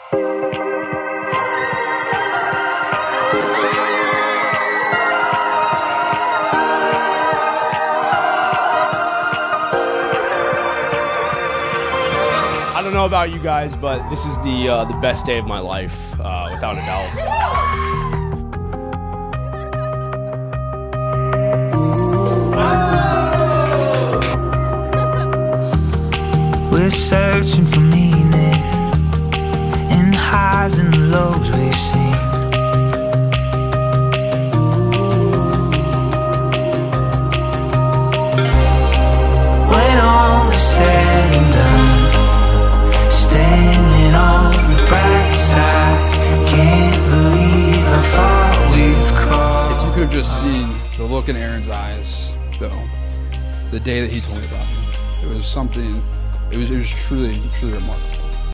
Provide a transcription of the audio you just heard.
I don't know about you guys, but this is the best day of my life, without a doubt. We're searching for meaning in the highs and the lows we've seen. When all is said and done, standing on the bright side, can't believe how far we've come. If you could have just seen the look in Aaron's eyes, though, the day that he told me about me, it was something. It was truly remarkable.